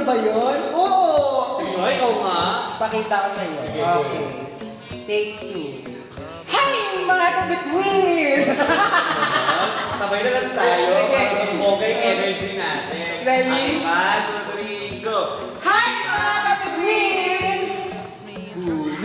ba yun? Oo! Sige nga, ikaw nga. Pakita ko sa'yo. Okay. Take 2. Hi, mga kabitwin! Sabay na lang tayo. Para mas okay energy natin. Ready? 1, 2, 3, go! Hi, mga kabitwin! Good.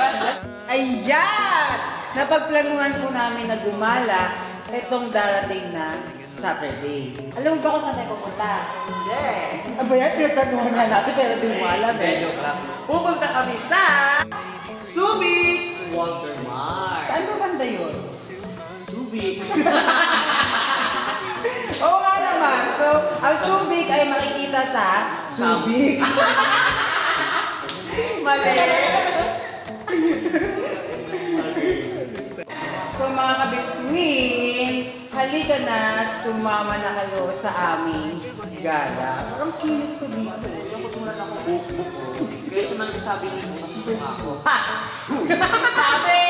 Ayan! Napagplanuhan po namin na gumala itong darating na Saturday. Alam mo ba kung saan tayo pupunta? Hindi. Aba yan, pinagplanuhan nga natin pero di mo alam eh. Pupunta kami sa Subic Walter Mart. Saan ba banda yun? Subic. Oo nga naman. So, ang Subic ay makikita sa Subic. Mali. So mga kabitwin, halika na, sumama na kayo sa aming gala. Parang kinis ko dito. Nakusunan ako buk-buk ko. Kaya siya nagsasabi niyo, masuto nga ako. Ha! Sabi!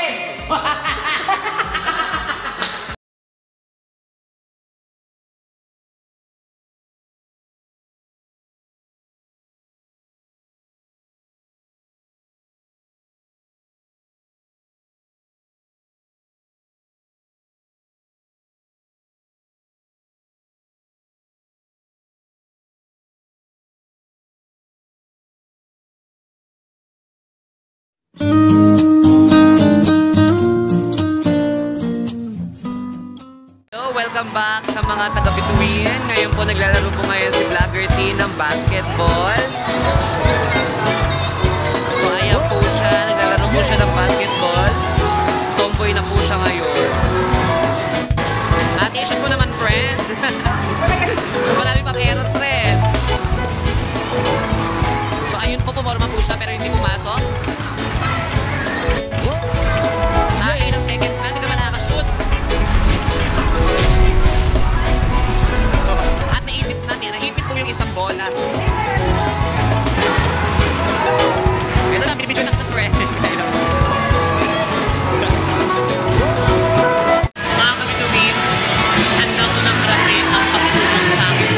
Welcome back sa mga taga-bituin. Ngayon po naglalaro po ngayon si VloggerTin ng basketball. So ayan po siya, naglalaro po siya ng basketball. Tomboy na po siya ngayon. At i-shoot mo naman, friend. Marami pang error, friend. So ayun po, pumorma po siya pero hindi pumasok. Ilang seconds na, hindi ka ba nakakashoot? At naisip natin, naipit po yung isang bola. Ito na, binibidyo na sa friend. Mga kabituin, handa ko ng marami ang pagsulong sa akin.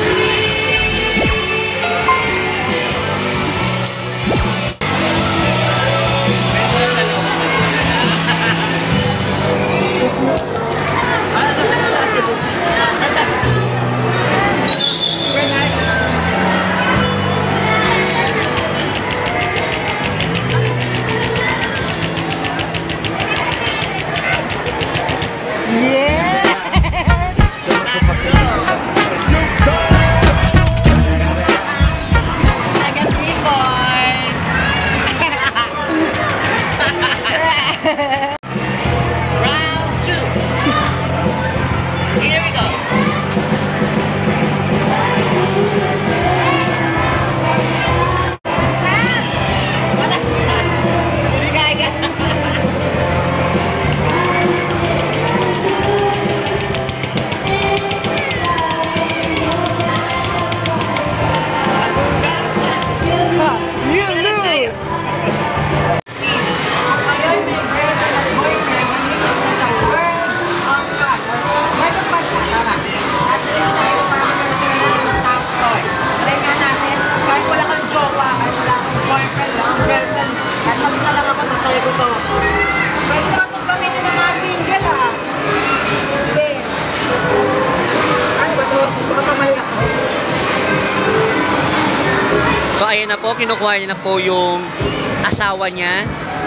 So ayun na po, kinukuha niya na po yung asawa niya.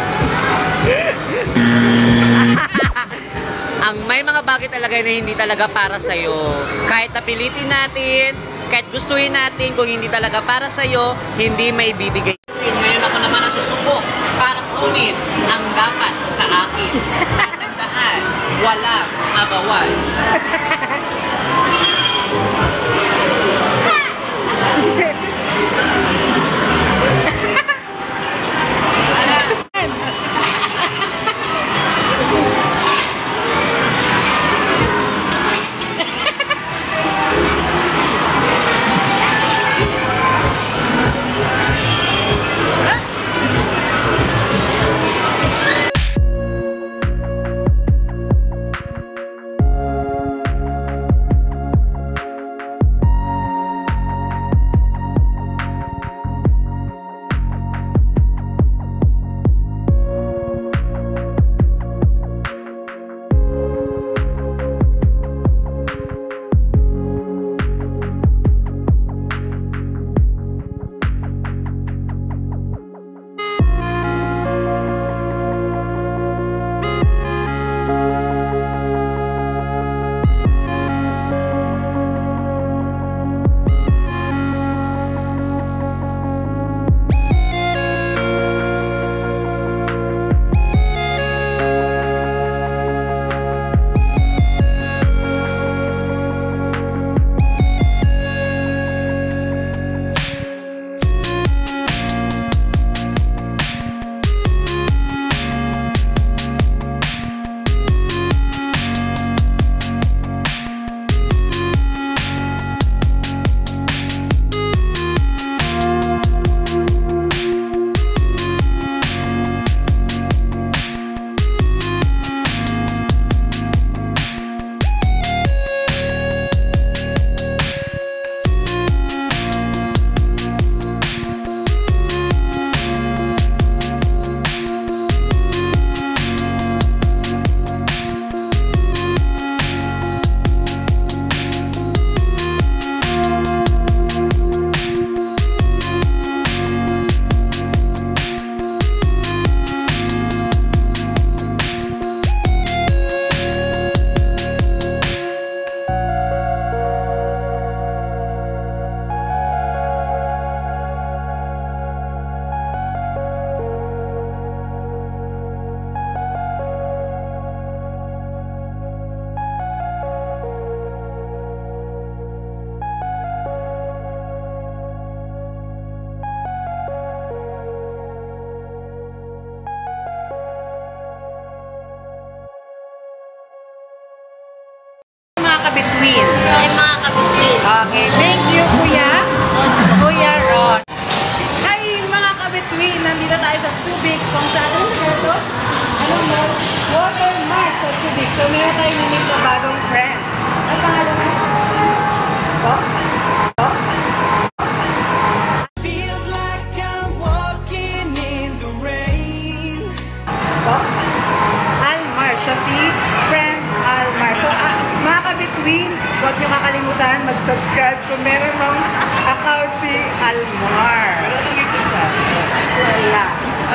Ang may mga bagay talaga na hindi talaga para sa'yo. Kahit napilitin natin, kahit gustuhin natin, kung hindi talaga para sa'yo, hindi may bibigay. Ngayon ako naman ang susubok para kunin ang dapat sa akin. Tatandaan, walang abawal. kabitwin. Ay, mga kabitwin. Okay, thank you, Kuya. Kuya Ron. Hi, mga kabitwin. Nandito tayo sa Subic. Kung saan ano ito? Ano mo? Watermark sa Subic. So, meron tayong namit na bagong friend. Ang pangalan mo? Ito? Ito? Feels like I'm walking in the rain. Ito? Almar. Siya si friend Almar. So, mga kabitwin, huwag niyo kakalimutan mag-subscribe kung meron mong account si Almar. Wala.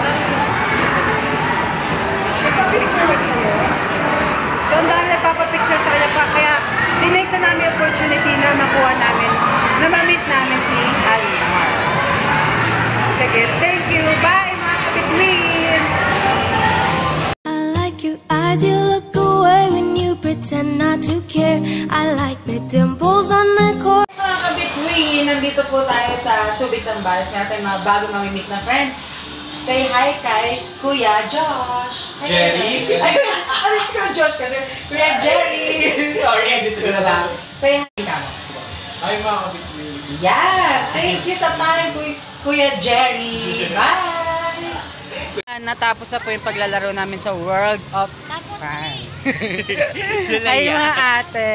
Nagpa-picture ba kayo? So, ang dami nagpapapicture sa kanya pa. Kaya, tinake na namin yung opportunity na makuha namin, na ma-meet namin si Almar. Sige, thank you. Bye, mga kabitwin! I like your eyes, you look away when you pretend not to care. I like the dimples on the core. Mga kabitwin, nandito po tayo sa Subic, Zambales. Meron tayong mga bagong mamimit na friend. Say hi kay Kuya Josh. Hi, Jerry? Kuya. Ay, Kuya! Let's go, Josh, kasi Kuya Jerry! Sorry, dito na lang. Say hi ka mo. Ay, mga kabitwin. Yeah! Thank you sa time, Kuya Jerry. Bye! Natapos na po yung paglalaro namin sa World of Fun. Ay, mga ate.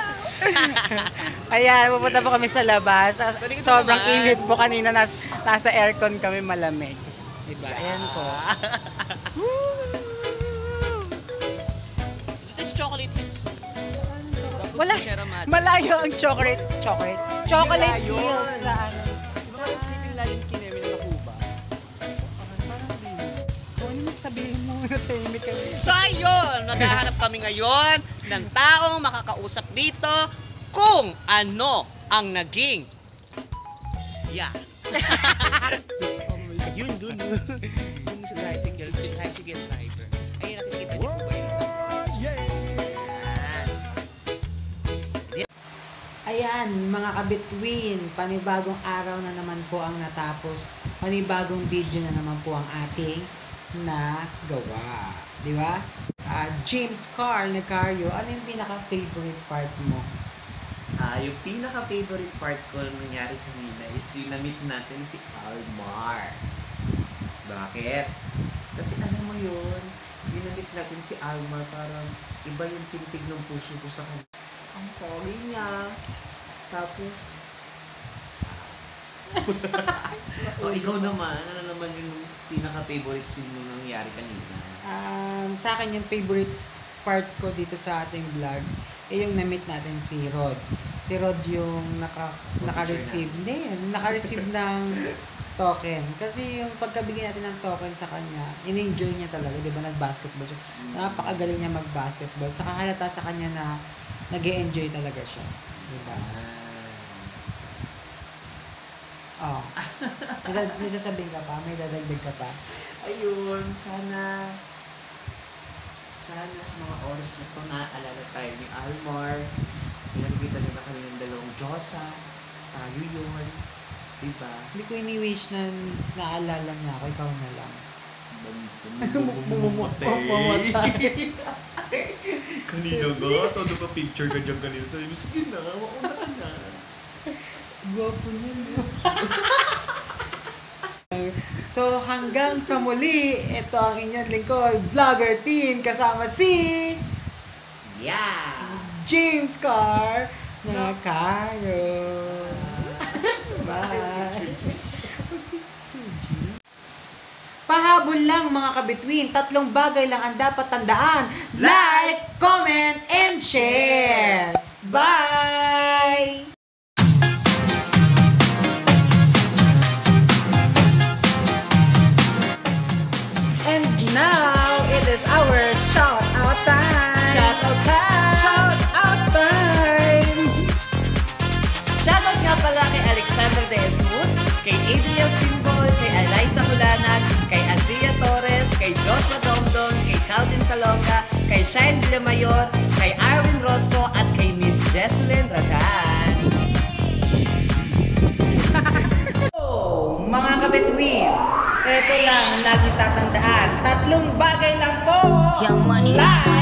Ayan, pupunta po kami sa labas. Sobrang init po kanina. Nasa aircon kami, malamig. Diba? Ayan po. This chocolate hills. Wala. Malayo ang chocolate. Chocolate hills sa ano. Diba yung sleeping lalim kinemi na nakuba? Kung ano sabihin mo, natahimik kami. So ayun, naghahanap kami ngayon ng taong makakausap dito kung ano ang naging yun dun. Yung sa tricycle, si tricycle driver. Ayun, nakikita niyo po ba yun? Ayan, mga kabitwin, panibagong araw na naman po ang natapos. Panibagong video na naman po ang ating nagawa. Di ba? James Carl Nacario, ano yung pinaka-favorite part mo? Yung pinaka-favorite part ko na nangyari kanina is yung na-meet natin si Almar. Bakit? Kasi alam mo yun, yung na-meet natin si Almar, parang iba yung pintig ng puso ko sa kanya. Ang pogi niya. Tapos, o ikaw naman, ano naman yung pinaka-favorite scene mo nangyari kanina? Sa akin yung favorite part ko dito sa ating vlog yung na-meet natin si Rod. Si Rod yung naka-receive ng token. Kasi yung pagkabigyan natin ng token sa kanya, in-enjoy niya talaga, di ba? Nag-basketball siya. Napakagaling niya mag-basketball. Saka halata sa kanya na nag-e-enjoy talaga siya. Di ba? Oh. May sasabihin ka pa? May dadagdag ka pa? Ayun, sana sa mga oras na ito naaalala tayo ni Almar. Pinagkita nila kami ng dalawang Diyosa. Tayo yun. Diba? Hindi ko ini-wish na naalala niya ako. Ikaw na lang. Mamatay. Kanina nga, todo ka picture ka dyan kanina. Sabi mo, sige na, mauna ka na. Gwapo niya, no? So, hanggang sa muli, ito ang inyong lingkod, VloggerTin, kasama si James Carl Nacario. Bye! Pahabol lang mga kabitwin, 3 bagay lang ang dapat tandaan. Like, comment, and share! Bye! And now, it is our shout-out time! Shoutout time! Shout-out time! Shoutout nga pala kay Alexander De Jesus, kay Adriel Simbol, kay Eliza Hulanan, kay Azia Torres, kay Joshua Domdon, kay Calvin Salonga, kay Shine Villamayor, kay Arwin Rosco, at kay Miss Jesselyn Radan. Oh, mga kabitwin, ito lang ang lagi tatandaan. 3 bagay lang po! Young money. Like,